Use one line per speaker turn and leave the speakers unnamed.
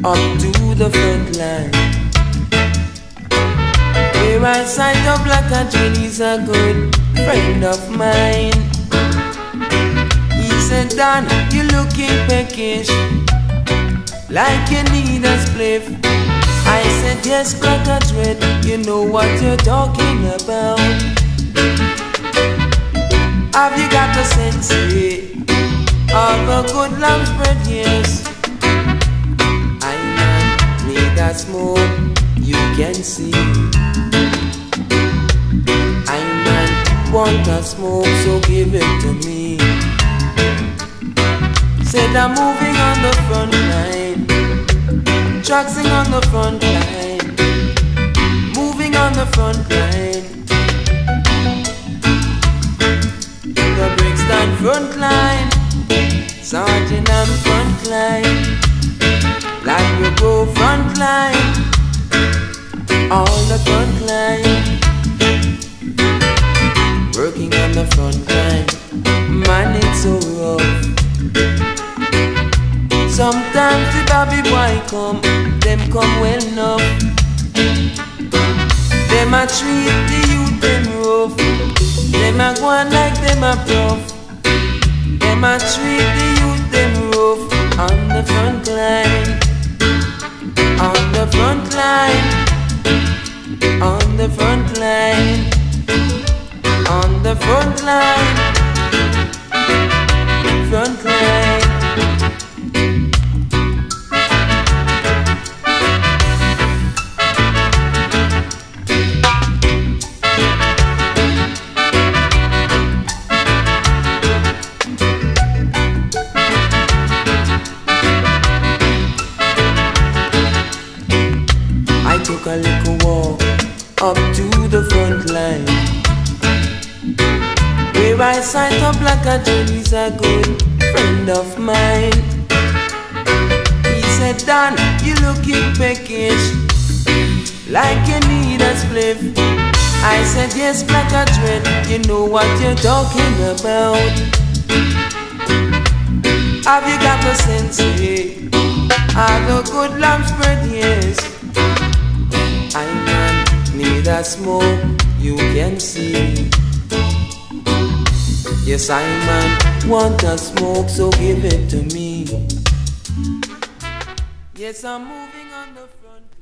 up to the front line. Where I signed up like a dream, he's a good friend of mine. He said, Don, you looking peckish, like you need a spliff. I said, yes, Black a Dread, you know what you're talking about. Have you got the sense of a good lamb's bread? Yes. I man need a smoke, you can see. I man want a smoke, so give it to me. Said I'm moving on the front line, traxing on the front line, moving on the front line. In the Brixton front line, Sergeant on front line, like we go front line, all the front line, working on the front line. Man, it's so rough. Sometimes the baby boy come, them come well enough. Them a treat the youth them rough. Them a go on like them a prof. Them a treat the youth them rough. On the front line, on the front line, on the front line, on the front line, front line. Took a little walk up to the front line, where I signed up like a Dread, he's a good friend of mine. He said, Don, you looking peckish, like you need a spliff. I said, yes, Black a Dread, you know what you're talking about. Have you got the sense, have a good lamb's bread, yes. I man need a smoke, you can see. Yes, I man want a smoke, so give it to me. Yes, I'm moving on the front.